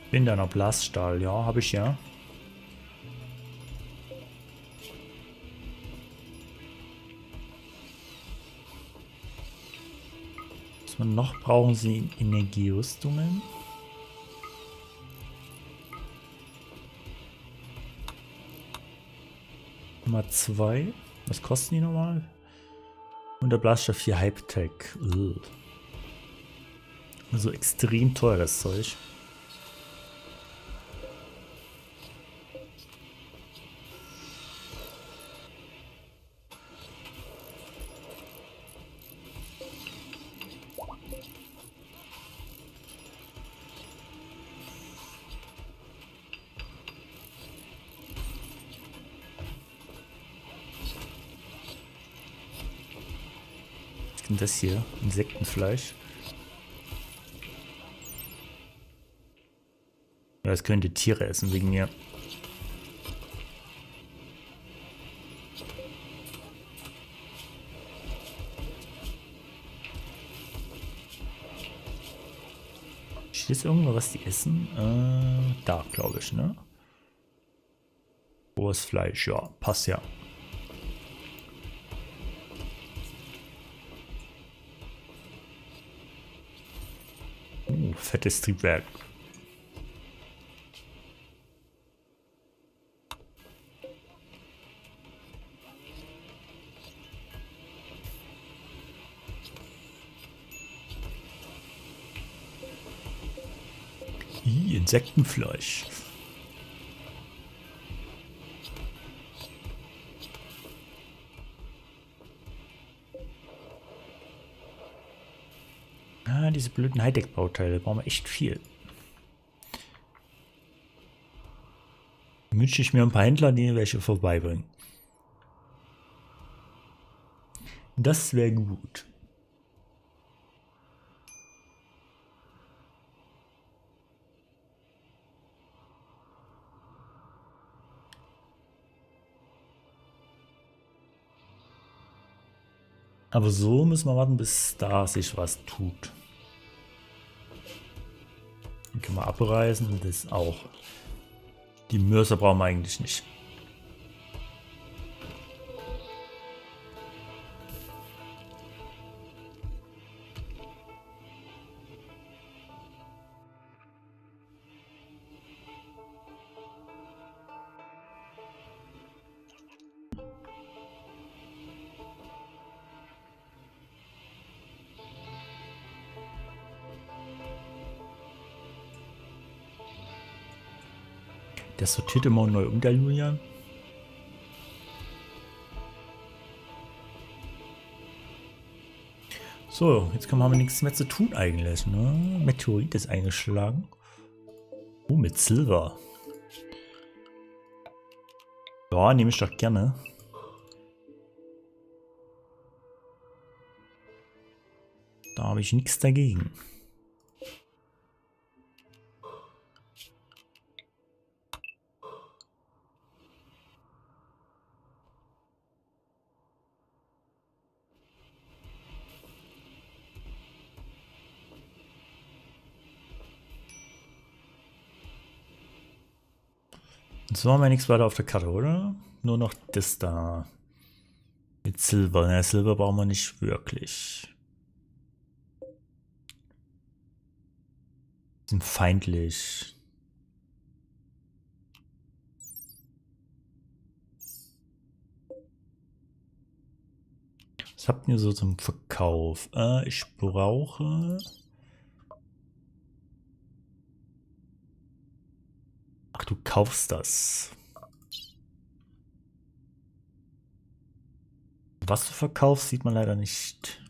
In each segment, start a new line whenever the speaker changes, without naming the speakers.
In deiner Blaststahl, ja, habe ich ja. Was wir noch brauchen, sie Energierüstungen. Nummer 2. Was kosten die nochmal? Und der Blaster 4 Hyptech. Also extrem teures Zeug. Was ist denn das hier? Insektenfleisch. Ja, das könnte Tiere essen wegen mir. Steht jetzt irgendwo, was die essen? Da, glaube ich, ne? Rohes Fleisch, ja, passt ja. Fettes Triebwerk. Insektenfleisch. Ah, diese blöden Hightech-Bauteile, brauchen wir echt viel. Wünsche ich mir ein paar Händler, die welche vorbeibringen. Das wäre gut. Aber so müssen wir warten, bis da sich was tut. Den können wir abreißen und das auch. Die Mörser brauchen wir eigentlich nicht. Der sortiert immer neu um, der Julian. So, jetzt haben wir nichts mehr zu tun eigentlich. Ne? Meteorit ist eingeschlagen. Oh, mit Silber. Ja, nehme ich doch gerne. Da habe ich nichts dagegen. So haben wir nichts weiter auf der Karte, oder? Nur noch das da. Mit Silber. Ja, Silber brauchen wir nicht wirklich. Sind feindlich. Was habt ihr so zum Verkauf? Ich brauche... Ach, du kaufst das. Was du verkaufst, sieht man leider nicht.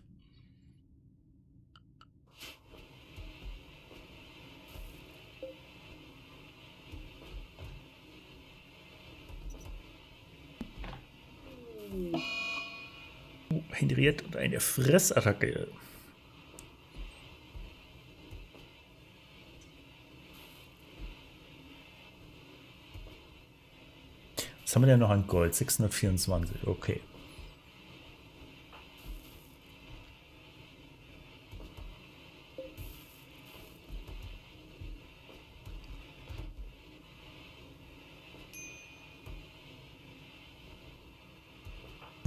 Hinderiert und eine Fressattacke. Was haben wir denn noch an Gold? 624, okay.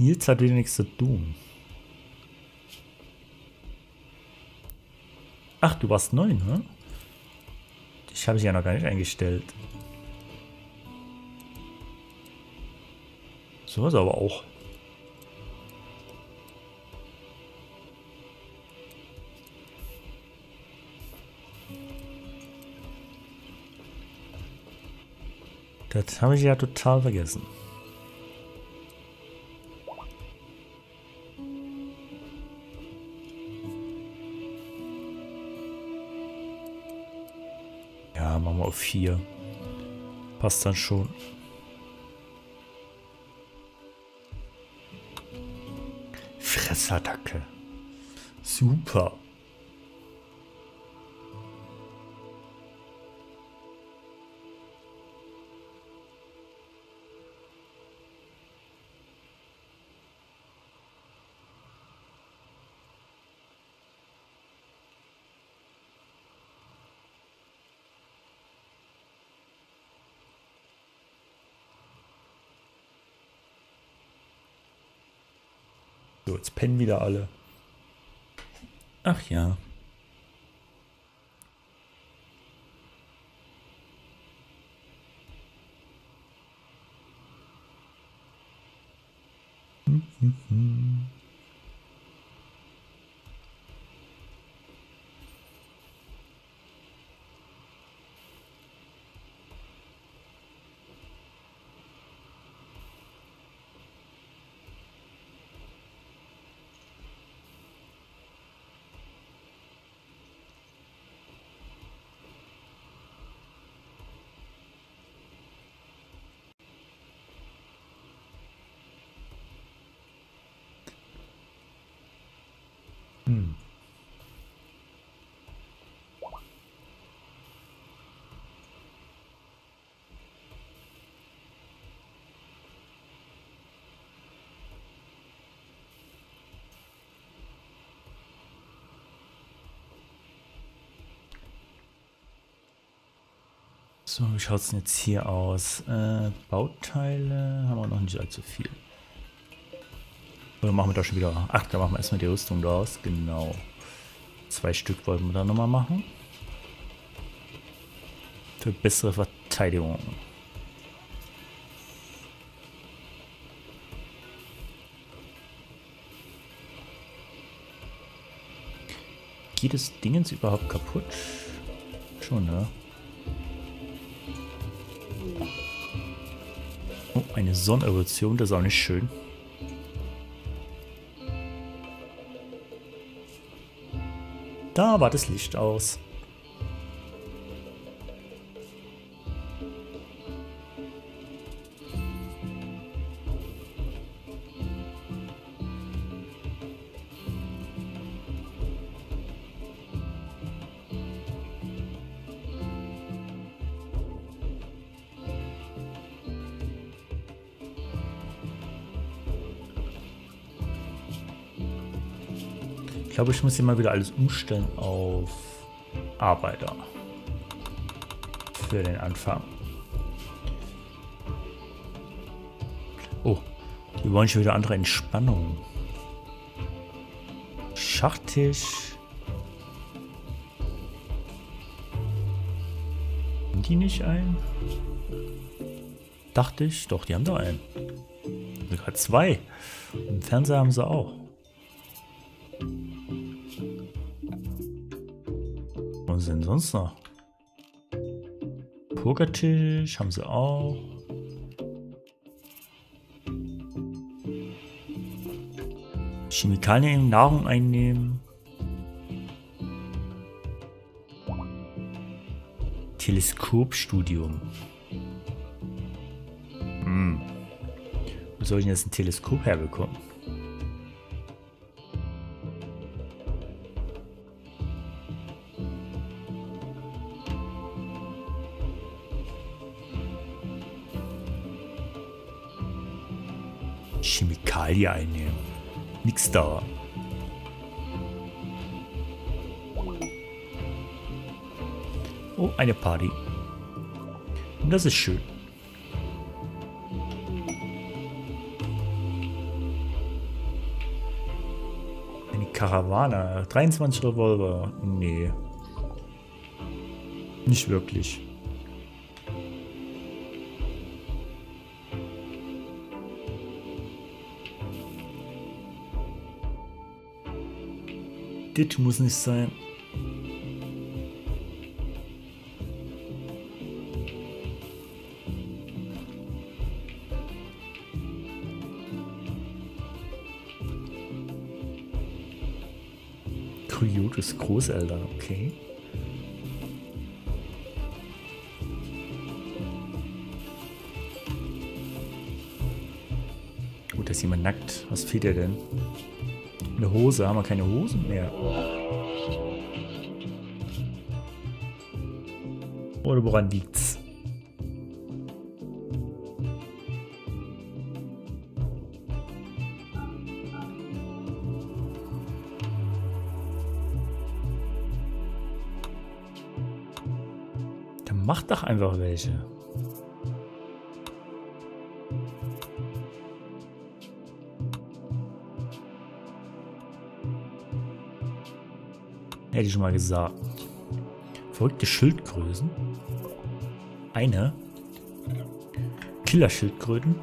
Nils hat wieder nichts zu tun. Ach, du warst neu, ne? Ich habe sie ja noch gar nicht eingestellt. So ist aber auch. Das habe ich ja total vergessen. Ja, machen wir auf 4. Passt dann schon. Fressattacke. Super. So, jetzt pennen wieder alle. Ach ja. So, wie schaut es denn jetzt hier aus? Bauteile haben wir noch nicht allzu viel. Oder machen wir da schon wieder? Ach, da machen wir erstmal die Rüstung draus. Genau. 2 Stück wollten wir da nochmal machen. Für bessere Verteidigung. Geht das Ding jetzt überhaupt kaputt? Schon, ne? Oh, eine Sonnerevolution, das ist auch nicht schön. Da war das Licht aus. Ich glaube, ich muss hier mal wieder alles umstellen auf Arbeiter. Für den Anfang. Oh, wir wollen schon wieder andere Entspannung. Schachtisch. Haben die nicht einen? Dachte ich. Doch, die haben da einen. Sogar 2. Im Fernseher haben sie auch. Was sind sonst noch? Pokertisch haben sie auch. Chemikalien, Nahrung einnehmen. Teleskopstudium. Wo soll ich denn jetzt ein Teleskop herbekommen? Chemikalie einnehmen. Nix da. Oh, eine Party. Und das ist schön. Karawane. 23 Revolver. Nee. Nicht wirklich. Das muss nicht sein. Kryutes Großeltern, okay. Gut, da ist jemand nackt. Was fehlt dir denn? Eine Hose. Haben wir keine Hosen mehr? Oder woran liegt's? Dann mach doch einfach welche. Hätte ich schon mal gesagt. Verrückte Schildkröten. Eine. Killerschildkröten.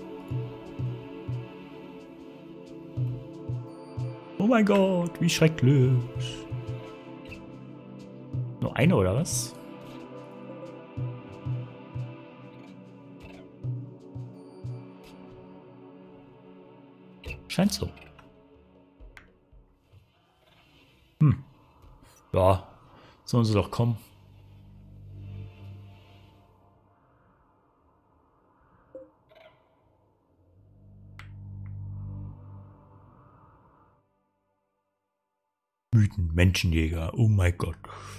Oh mein Gott, wie schrecklich. Nur eine oder was? Scheint so. Ja, sollen sie doch kommen. Mythen, Menschenjäger, oh mein Gott.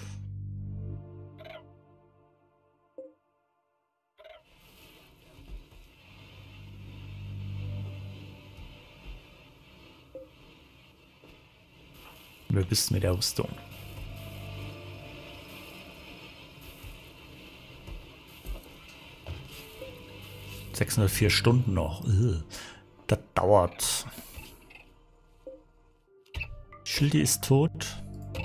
Wer bist mit der Rüstung? ...604 Stunden noch. Das dauert. Schildi ist tot.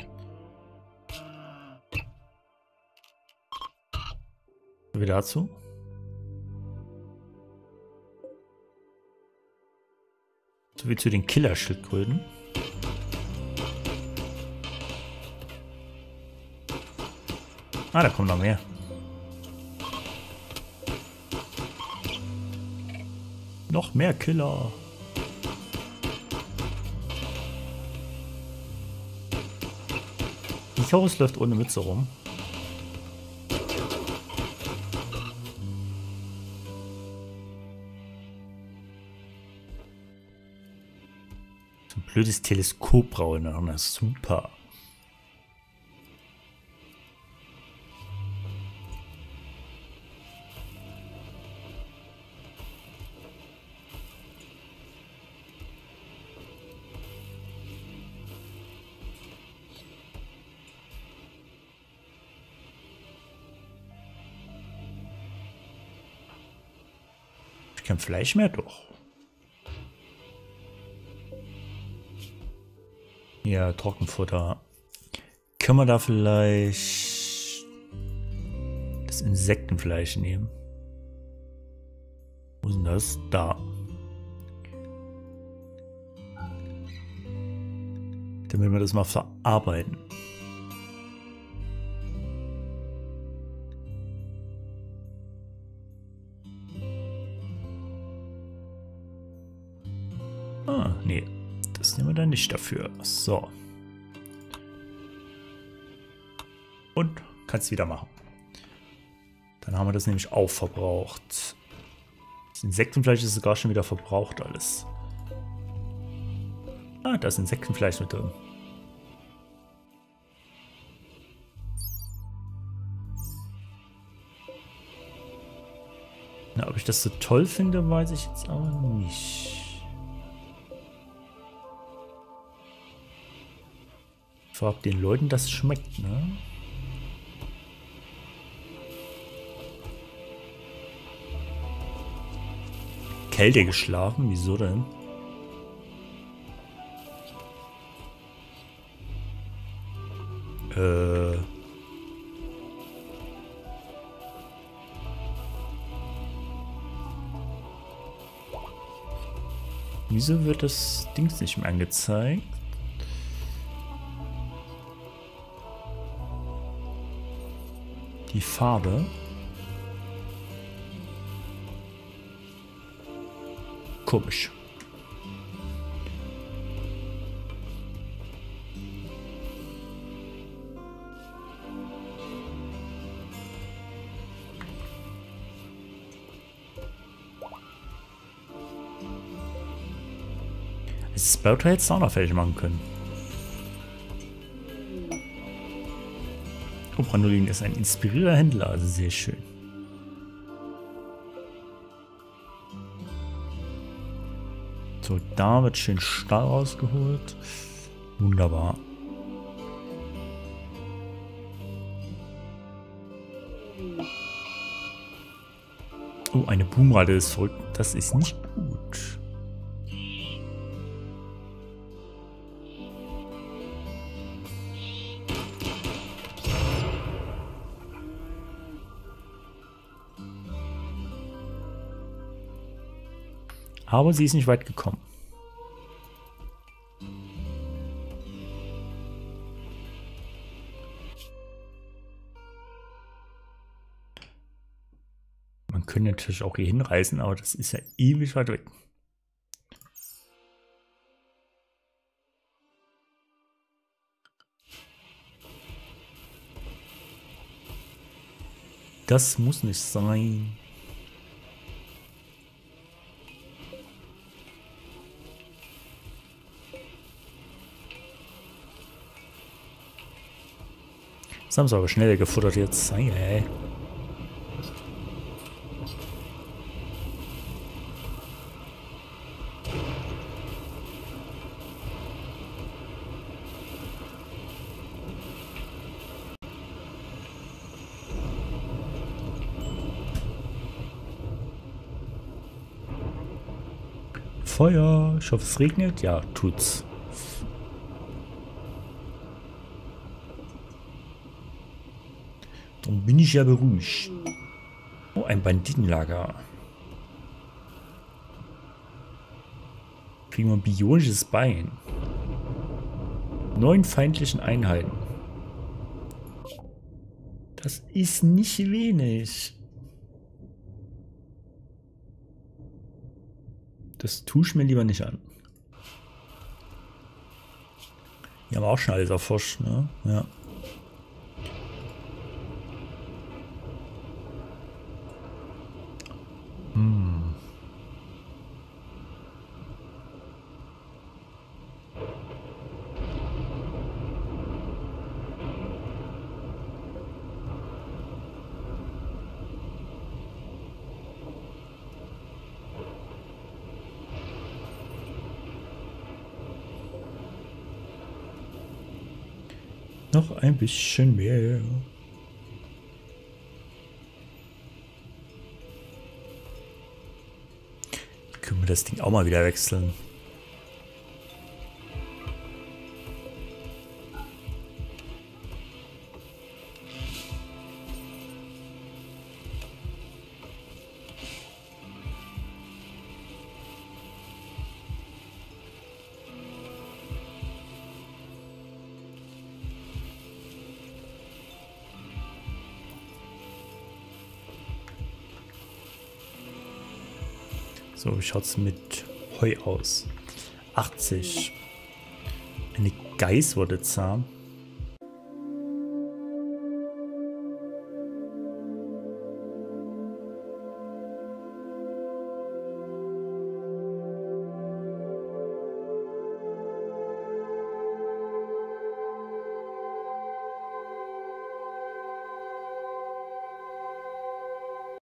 Wie dazu? So wie zu den Killerschildkröten. Ah, da kommen noch mehr. Noch mehr Killer. Ich hoffe, es läuft ohne Mütze rum. So ein blödes Teleskop brauche ich noch. Super. Kein Fleisch mehr, doch. Ja, Trockenfutter. Können wir da vielleicht das Insektenfleisch nehmen? Wo ist denn das? Da. Damit wir das mal verarbeiten. Ah, nee. Das nehmen wir dann nicht dafür. So. Und kannst wieder machen. Dann haben wir das nämlich auch verbraucht. Das Insektenfleisch ist sogar schon wieder verbraucht alles. Ah, da ist Insektenfleisch mit drin. Na, ob ich das so toll finde, weiß ich jetzt aber nicht. Ich frage, ob den Leuten das schmeckt, ne? Kälte geschlafen? Wieso denn? Wieso wird das Dings nicht mehr angezeigt? Die Farbe. Komisch. Das Bauteil hätte es auch noch fertig machen können. Oh, Brandolin ist ein inspirierender Händler, also sehr schön. So, da wird schön Stahl rausgeholt. Wunderbar. Oh, eine Boomrate ist verrückt. Das ist nicht gut. Aber sie ist nicht weit gekommen. Man könnte natürlich auch hier hinreisen, aber das ist ja ewig weit weg. Das muss nicht sein. Das haben sie aber schneller gefuttert jetzt. Hey. Feuer. Ich hoffe, es regnet. Ja, tut's. Dann bin ich ja beruhigt. Oh, ein Banditenlager. Kriegen wir ein bionisches Bein. 9 feindlichen Einheiten. Das ist nicht wenig. Das tue ich mir lieber nicht an. Die haben auch schon alles erforscht, ne? Ja. Noch ein bisschen mehr. Können wir das Ding auch mal wieder wechseln? So, wie schaut es mit Heu aus? 80. Eine Geiß wurde zahm.